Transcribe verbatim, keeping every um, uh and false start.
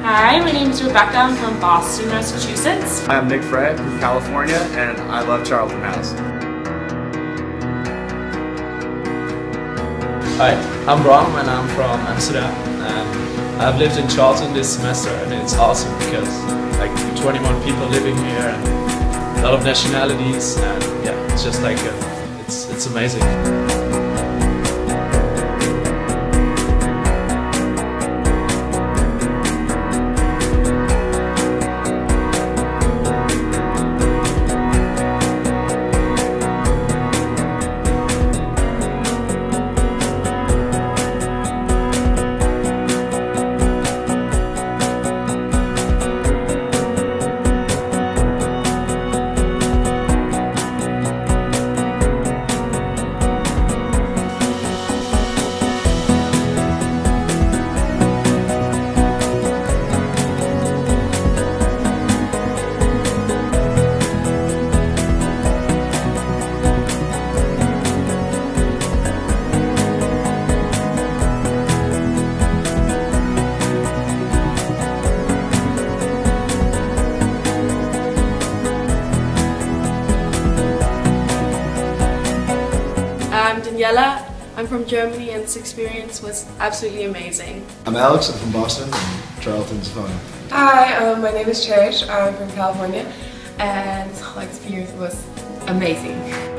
Hi, my name is Rebecca. I'm from Boston, Massachusetts. I'm Nick Fred from California, and I love Charlton House. Hi, I'm Bram and I'm from Amsterdam. And I've lived in Charlton this semester and it's awesome because like twenty-one people living here and a lot of nationalities, and yeah, it's just like a, it's it's amazing. I'm Daniela. I'm from Germany and this experience was absolutely amazing. I'm Alex, I'm from Boston, and Charlton's fun. Hi, um, my name is Cherish. I'm from California and the whole experience was amazing.